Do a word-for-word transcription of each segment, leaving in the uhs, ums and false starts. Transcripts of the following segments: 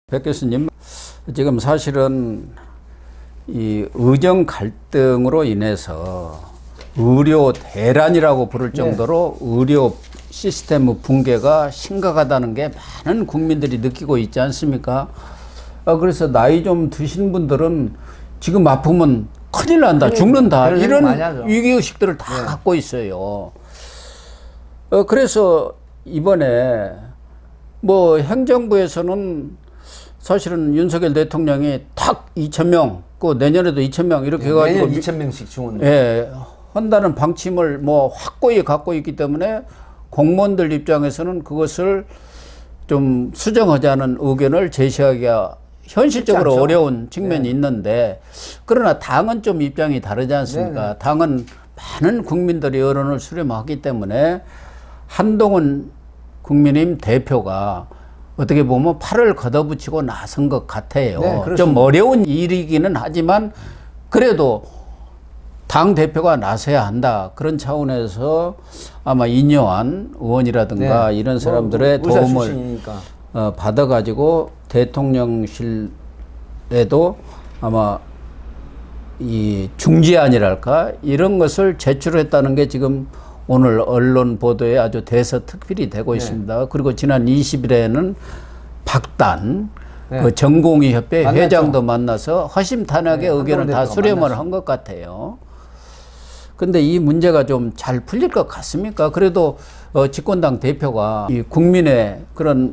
백 교수님, 지금 사실은 이 의정 갈등으로 인해서 의료 대란이라고 부를 정도로 네. 의료 시스템의 붕괴가 심각하다는 게 많은 국민들이 느끼고 있지 않습니까? 아, 그래서 나이 좀 드신 분들은 지금 아프면 큰일 난다, 큰일, 죽는다, 이런 위기의식들을 다 네. 갖고 있어요. 어, 그래서 이번에 뭐 행정부에서는 사실은 윤석열 대통령이 탁 이천 명, 그 내년에도 이천 명 이렇게 네, 해가지고 내년 이천 명씩 증원. 예, 한다는 방침을 뭐 확고히 갖고 있기 때문에 공무원들 입장에서는 그것을 좀 수정하자는 의견을 제시하기가 현실적으로 어려운 측면이 네. 있는데, 그러나 당은 좀 입장이 다르지 않습니까? 네네. 당은 많은 국민들의 여론을 수렴하기 때문에 한동훈 국민의힘 대표가 어떻게 보면 팔을 걷어붙이고 나선 것 같아요. 네, 좀 어려운 일이기는 하지만 그래도 당 대표가 나서야 한다, 그런 차원에서 아마 인여한 의원이라든가 네. 이런 사람들의 뭐, 도움을 어, 받아가지고 대통령실에도 아마 이 중지안이랄까 이런 것을 제출했다는 게 지금 오늘 언론 보도에 아주 대서특필이 되고 네. 있습니다. 그리고 지난 이십 일에는 박단 네. 그 전공의협회 만났죠. 회장도 만나서 허심탄회하게 네, 의견을 다 수렴을 한 것 같아요. 근데 이 문제가 좀 잘 풀릴 것 같습니까? 그래도 어, 집권당 대표가 이 국민의 그런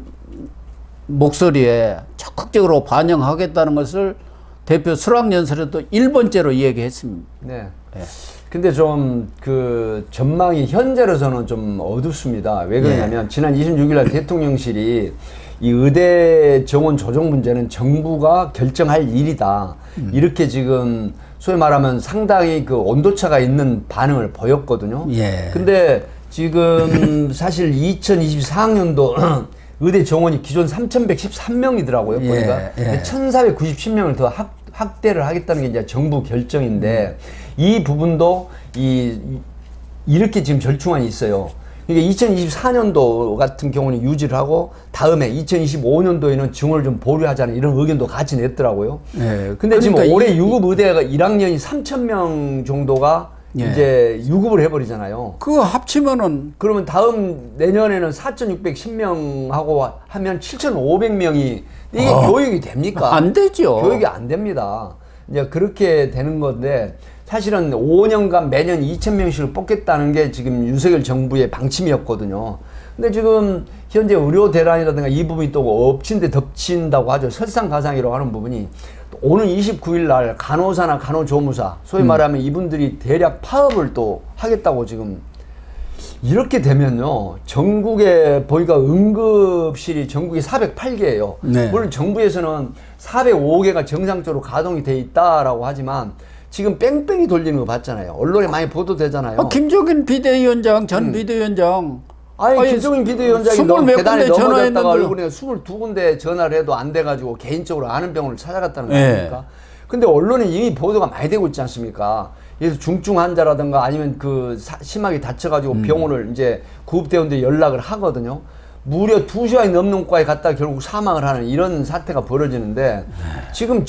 목소리에 적극적으로 반영하겠다는 것을 대표 수락연설에도 일 번째로 얘기했습니다. 네. 네. 근데 좀 그 전망이 현재로서는 좀 어둡습니다. 왜 그러냐면 네. 지난 이십육 일 날 대통령실이 이 의대 정원 조정 문제는 정부가 결정할 일이다. 음. 이렇게 지금 소위 말하면 상당히 그 온도차가 있는 반응을 보였거든요. 예. 근데 지금 사실 이천이십사 학년도 의대 정원이 기존 삼천백십삼 명이더라고요. 예. 보니까 예. 천사백구십칠 명을 더 확, 확대를 하겠다는 게 이제 정부 결정인데 음. 이 부분도 이 이렇게 지금 절충안이 있어요. 그러니까 이천이십사 년도 같은 경우는 유지를 하고 다음에 이천이십오 년도에는 증원을 좀 보류하자는 이런 의견도 같이 냈더라고요. 네. 근데 그러니까 지금 올해 이, 유급 의대가 일 학년이 삼천 명 정도가 예. 이제 유급을 해버리잖아요. 그거 합치면은 그러면 다음 내년에는 사천육백십 명 하고 하면 칠천오백 명이 이게 어, 교육이 됩니까? 안 되죠. 교육이 안 됩니다. 이제 그렇게 되는 건데, 사실은 오 년간 매년 이천 명씩을 뽑겠다는 게 지금 윤석열 정부의 방침이었거든요. 근데 지금 현재 의료 대란이라든가 이 부분이 또 엎친 데 덮친다고 하죠. 설상가상이라고 하는 부분이 오는 이십구 일 날 간호사나 간호조무사, 소위 말하면 음. 이분들이 대략 파업을 또 하겠다고 지금. 이렇게 되면요, 전국에 보니까 응급실이 전국에 사백팔 개예요. 네. 물론 정부에서는 사백오 개가 정상적으로 가동이 돼 있다라고 하지만 지금 뺑뺑이 돌리는 거 봤잖아요. 언론에 많이 보도되잖아요. 아, 김종인 비대위원장, 전 음. 비대위원장. 아니, 아니 김종인 비대위원장이 너무 계단에 넘어졌다가 얼굴에 이십이 군데 전화를 해도 안 돼가지고 개인적으로 아는 병원을 찾아갔다는 거 아닙니까? 네. 근데 언론에 이미 보도가 많이 되고 있지 않습니까? 그래서 중증 환자라든가 아니면 그 사, 심하게 다쳐가지고 음. 병원을 이제 구급대원들이 연락을 하거든요. 무려 두 시간이 넘는 과에 갔다가 결국 사망을 하는 이런 사태가 벌어지는데 네. 지금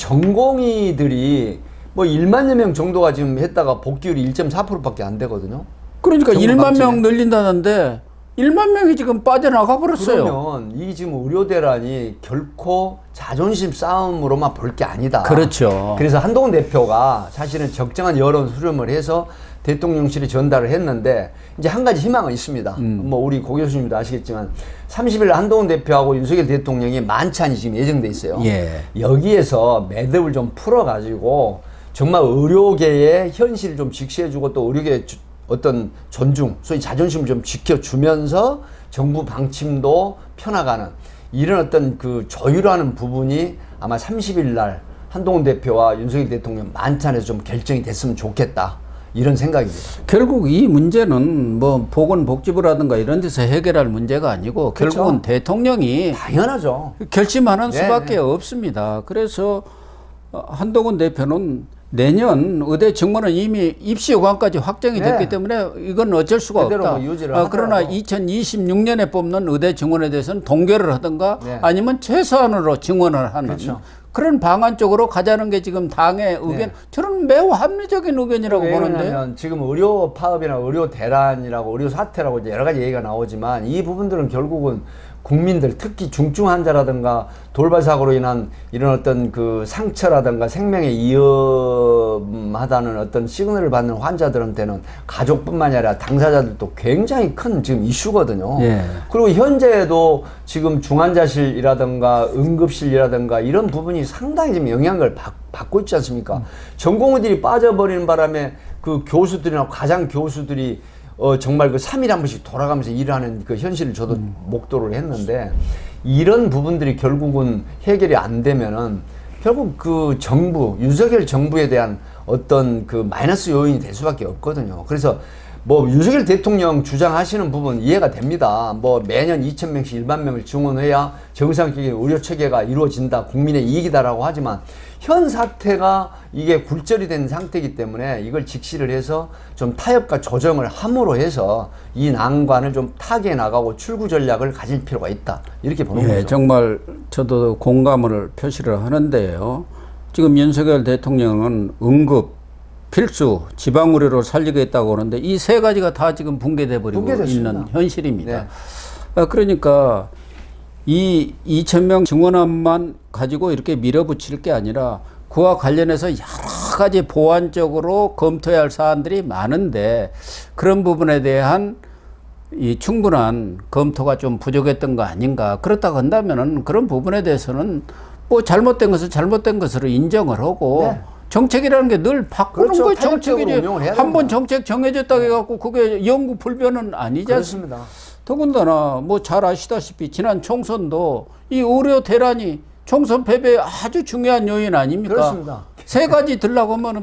전공의들이 뭐 일만여 명 정도가 지금 했다가 복귀율이 일 점 사 퍼센트밖에 안 되거든요. 그러니까 일만 명 늘린다는데 일만 명이 지금 빠져나가 버렸어요. 그러면 이 지금 의료 대란이 결코 자존심 싸움으로만 볼 게 아니다. 그렇죠. 그래서 한동훈 대표가 사실은 적정한 여론 수렴을 해서 대통령실에 전달을 했는데, 이제 한 가지 희망은 있습니다. 음. 뭐 우리 고 교수님도 아시겠지만 삼십 일 한동훈 대표하고 윤석열 대통령이 만찬이 지금 예정돼 있어요. 예. 여기에서 매듭을 좀 풀어가지고 정말 의료계의 현실을 좀 직시해주고 또 의료계의 어떤 존중, 소위 자존심을 좀 지켜주면서 정부 방침도 펴나가는 이런 어떤 그 조율하는 부분이 아마 삼십 일 날 한동훈 대표와 윤석열 대통령 만찬에서 좀 결정이 됐으면 좋겠다, 이런 생각입니다. 결국 이 문제는 뭐 보건복지부라든가 이런 데서 해결할 문제가 아니고 그렇죠. 결국은 대통령이 당연하죠. 결심하는 네, 수밖에 네. 없습니다. 그래서 한동훈 대표는 내년 의대 증원은 이미 입시 요강까지 확정이 네. 됐기 때문에 이건 어쩔 수가 그대로 없다. 뭐 유지를 아, 그러나 하더라도. 이천이십육 년에 뽑는 의대 증원에 대해서는 동결을 하든가 네. 아니면 최소한으로 증원을 하는 그렇죠. 그런 방안 쪽으로 가자는 게 지금 당의 의견. 네. 저는 매우 합리적인 의견이라고 보는데. 왜냐하면 지금 의료 파업이나 의료 대란이라고 의료 사태라고 이제 여러 가지 얘기가 나오지만 이 부분들은 결국은 국민들 특히 중증 환자라든가 돌발 사고로 인한 이런 어떤 그 상처라든가 생명에 위험하다는 어떤 시그널을 받는 환자들한테는 가족뿐만이 아니라 당사자들도 굉장히 큰 지금 이슈거든요. 예. 그리고 현재도 지금 중환자실이라든가 응급실이라든가 이런 부분이 상당히 지금 영향을 받, 받고 있지 않습니까? 음. 전공의들이 빠져버리는 바람에 그 교수들이나 과장 교수들이 어, 정말 그 삼 일에 한 번씩 돌아가면서 일하는 그 현실을 저도 음. 목도를 했는데, 이런 부분들이 결국은 해결이 안 되면은 결국 그 정부, 윤석열 정부에 대한 어떤 그 마이너스 요인이 될 수밖에 없거든요. 그래서 뭐 윤석열 대통령 주장하시는 부분 이해가 됩니다. 뭐 매년 이천 명씩 일만 명을 증원해야 정상적인 의료 체계가 이루어진다, 국민의 이익이다라고 하지만 현 사태가 이게 굴절이 된 상태이기 때문에 이걸 직시를 해서 좀 타협과 조정을 함으로 해서 이 난관을 좀 타개해 나가고 출구 전략을 가질 필요가 있다, 이렇게 보는 예, 거죠. 정말 저도 공감을 표시를 하는데요. 지금 윤석열 대통령은 응급, 필수, 지방의료로 살리겠다고 하는데 이 세 가지가 다 지금 붕괴돼 버리고 붕괴됐습니다. 있는 현실입니다. 네. 아, 그러니까 이 이천 명 증원안만 가지고 이렇게 밀어붙일 게 아니라 그와 관련해서 여러 가지 보완적으로 검토해야 할 사안들이 많은데 그런 부분에 대한 이 충분한 검토가 좀 부족했던 거 아닌가. 그렇다고 한다면은 그런 부분에 대해서는 뭐 잘못된 것은 잘못된 것으로 인정을 하고 네. 정책이라는 게 늘 바꾸는 그렇죠. 거 정책이지. 한 번 정책 정해졌다고 해갖고 그게 영구 불변은 아니지 않습니까? 더군다나 뭐 잘 아시다시피 지난 총선도 이 의료 대란이 총선 패배의 아주 중요한 요인 아닙니까? 그렇습니다. 세 가지 들라고 하면은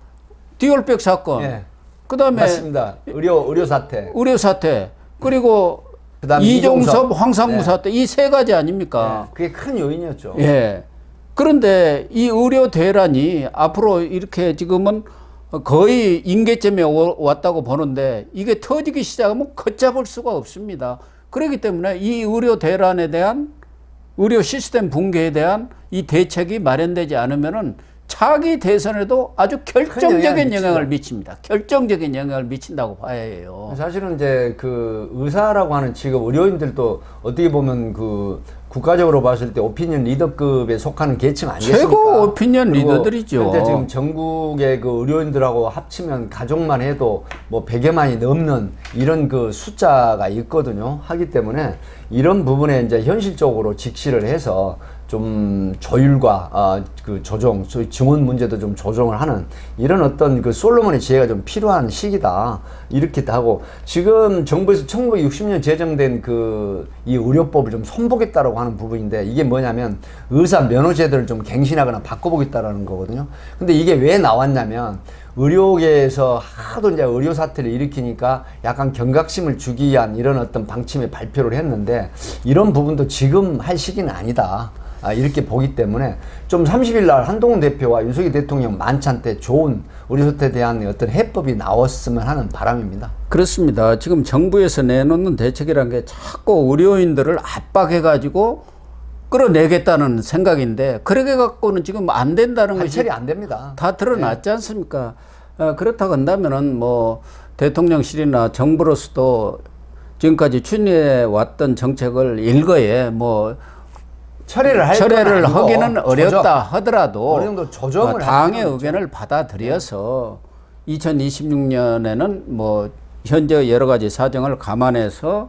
디올백 사건, 네. 그다음에 맞습니다. 의료 의료 사태, 의료 사태, 그리고 그다음 이종섭, 이종섭, 황상무 네. 사태, 이 세 가지 아닙니까? 네. 그게 큰 요인이었죠. 예. 그런데 이 의료 대란이 앞으로 이렇게 지금은 거의 임계점에 왔다고 보는데 이게 터지기 시작하면 걷잡을 수가 없습니다. 그렇기 때문에 이 의료 대란에 대한 의료 시스템 붕괴에 대한 이 대책이 마련되지 않으면은 차기 대선에도 아주 결정적인 영향을 미칩니다. 결정적인 영향을 미친다고 봐야 해요. 사실은 이제 그 의사라고 하는 직업, 의료인들도 어떻게 보면 그 국가적으로 봤을 때 오피니언 리더급에 속하는 계층 아니겠습니까? 최고 오피니언 리더들이죠. 근데 지금 전국의 그 의료인들하고 합치면 가족만 해도 뭐 백여만이 넘는 이런 그 숫자가 있거든요. 하기 때문에 이런 부분에 이제 현실적으로 직시를 해서 좀 조율과 아, 그 조정, 소위 증원 문제도 좀 조정을 하는 이런 어떤 그 솔로몬의 지혜가 좀 필요한 시기다, 이렇게 하고, 지금 정부에서 천구백육십 년 제정된 그 이 의료법을 좀 손보겠다라고 하는 부분인데, 이게 뭐냐면 의사 면허 제도를 좀 갱신하거나 바꿔보겠다라는 거거든요. 근데 이게 왜 나왔냐면 의료계에서 하도 이제 의료 사태를 일으키니까 약간 경각심을 주기 위한 이런 어떤 방침의 발표를 했는데, 이런 부분도 지금 할 시기는 아니다, 아, 이렇게 보기 때문에 좀 삼십 일 날 한동훈 대표와 윤석열 대통령 만찬 때 좋은 의료사태에 대한 어떤 해법이 나왔으면 하는 바람입니다. 그렇습니다. 지금 정부에서 내놓는 대책이라는 게 자꾸 의료인들을 압박해가지고 끌어내겠다는 생각인데, 그렇게 갖고는 지금 안 된다는 것이 발철이 안 됩니다. 다 드러났지 않습니까? 어, 그렇다고 한다면은 뭐 대통령실이나 정부로서도 지금까지 추진해 왔던 정책을 일거에 뭐 철회를 할 철회를 건 아니고 하기는 어렵다 조정. 하더라도 어느 정도 조정을 어, 당의 할 의견을 받아들여서 이천이십육 년에는 뭐 현재 여러 가지 사정을 감안해서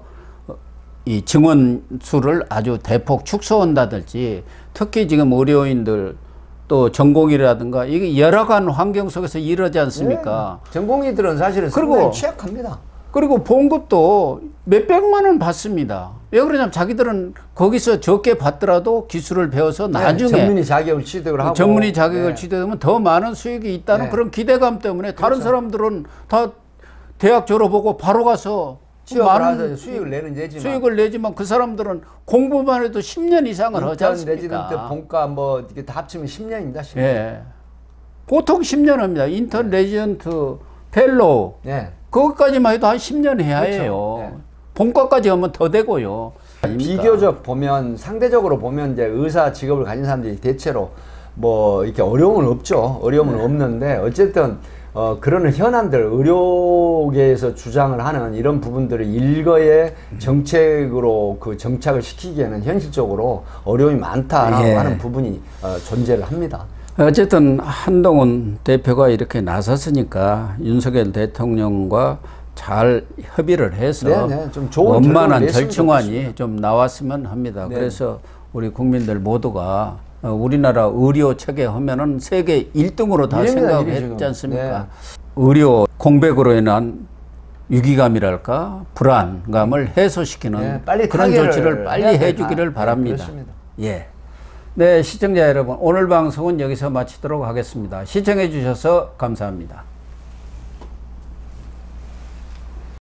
이 증원 수를 아주 대폭 축소한다든지, 특히 지금 의료인들 또 전공의라든가 이게 열악한 환경 속에서 이러지 않습니까? 네. 전공의들은 사실은 그리고 상당히 취약합니다. 그리고 봉급도 몇백만 원 받습니다. 왜 그러냐면 자기들은 거기서 적게 받더라도 기술을 배워서 나중에 네, 전문의 자격을 취득을 하고 전문의 자격을 네. 취득하면 더 많은 수익이 있다는 네. 그런 기대감 때문에 다른 그렇죠. 사람들은 다 대학 졸업하고 바로 가서 많은 수익을 내는 예지만 수익을 내지만 그 사람들은 공부만 해도 십 년 이상을 하지 않습니까? 레지던트 본과 뭐 이렇게 다 합치면 십 년입니다. 십 년. 예. 보통 십 년 합니다. 인턴 레지던트 펠로우 네. 그것까지만 해도 한 십 년 해야 그렇죠. 해요. 네. 본과까지 하면 더 되고요. 아닙니까? 비교적 보면 상대적으로 보면 이제 의사 직업을 가진 사람들이 대체로 뭐 이렇게 어려움은 없죠. 어려움은 네. 없는데 어쨌든 어 그런 현안들 의료계에서 주장을 하는 이런 부분들을 일거의 정책으로 그 정착을 시키기에는 현실적으로 어려움이 많다라고 예. 하는 부분이 어 존재를 합니다. 어쨌든 한동훈 대표가 이렇게 나섰으니까 윤석열 대통령과 잘 협의를 해서 네, 네. 좀 좋은 원만한 결론을 냈으면 절충안이 좋겠습니다. 좀 나왔으면 합니다. 네. 그래서 우리 국민들 모두가 어, 우리나라 의료 체계 하면은 세계 일 등으로 다 일입니다, 생각했지 일이죠. 않습니까? 네. 의료 공백으로 인한 위기감이랄까 불안감을 해소시키는 네, 빨리 그런 타결을 조치를 빨리 해야 해주기를 될- 바랍니다. 네, 그렇습니다. 예. 네, 시청자 여러분, 오늘 방송은 여기서 마치도록 하겠습니다. 시청해 주셔서 감사합니다.